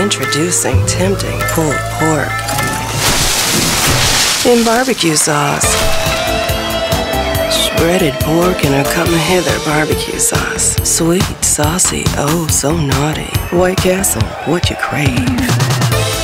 Introducing tempting pulled pork in barbecue sauce. Shredded pork in a come-hither barbecue sauce. Sweet, saucy, oh so naughty. White Castle, what you crave.